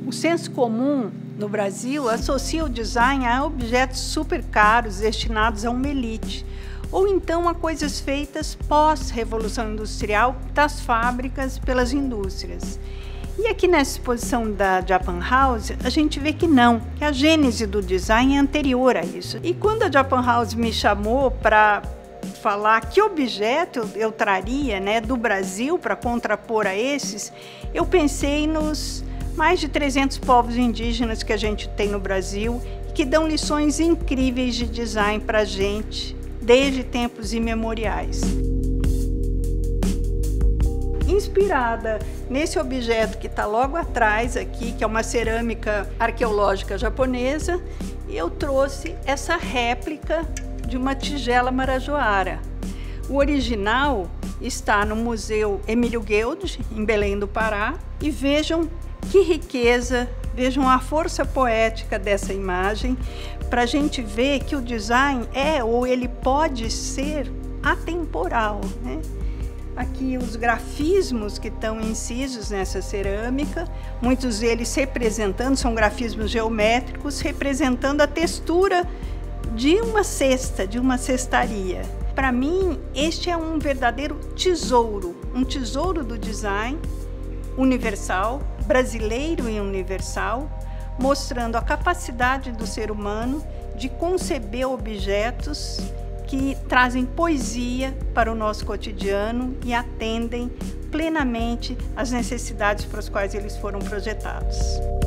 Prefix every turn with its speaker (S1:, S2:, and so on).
S1: O senso comum no Brasil associa o design a objetos super caros destinados a uma elite, ou então a coisas feitas pós-revolução industrial das fábricas pelas indústrias. E aqui nessa exposição da Japan House, a gente vê que não, que a gênese do design é anterior a isso. E quando a Japan House me chamou para falar que objeto eu traria, né, do Brasil para contrapor a esses, eu pensei nos mais de 300 povos indígenas que a gente tem no Brasil e que dão lições incríveis de design para a gente desde tempos imemoriais. Inspirada nesse objeto que está logo atrás aqui, que é uma cerâmica arqueológica japonesa, eu trouxe essa réplica de uma tigela marajoara. O original está no Museu Emílio Guild, em Belém do Pará, e vejam que riqueza, vejam a força poética dessa imagem, para a gente ver que o design ou ele pode ser atemporal, né? Aqui os grafismos que estão incisos nessa cerâmica, muitos deles representando, são grafismos geométricos, representando a textura de uma cesta, de uma cestaria. Para mim, este é um verdadeiro tesouro, um tesouro do design universal, brasileiro e universal, mostrando a capacidade do ser humano de conceber objetos que trazem poesia para o nosso cotidiano e atendem plenamente às necessidades para as quais eles foram projetados.